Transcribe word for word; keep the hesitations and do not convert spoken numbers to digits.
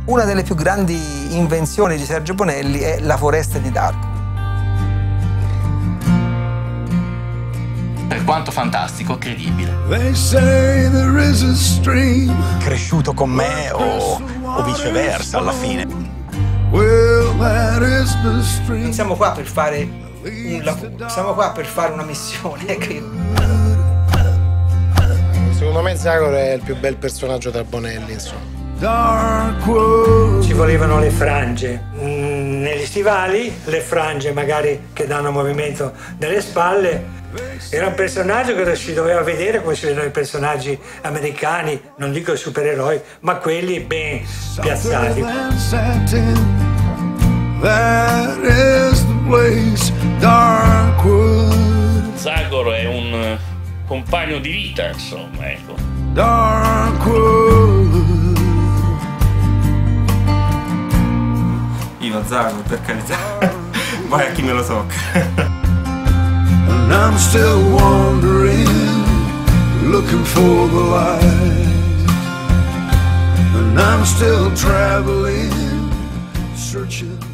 Una delle più grandi invenzioni di Sergio Bonelli è la foresta di Dark. Per quanto fantastico, credibile. Cresciuto con me o, o viceversa alla fine. Non siamo qua per fare un lavoro, siamo qua per fare una missione. Secondo me Zagor è il più bel personaggio tra Bonelli, insomma. Ci volevano le frange. Mm, negli stivali, le frange magari che danno movimento nelle spalle. Era un personaggio che si doveva vedere come si vedono i personaggi americani, non dico i supereroi, ma quelli ben piazzati. Zagor è un compagno di vita, insomma, ecco. Viva Zagor, per carità. Vai a chi me lo tocca. And I'm still wandering, looking for the light. And I'm still traveling, searching.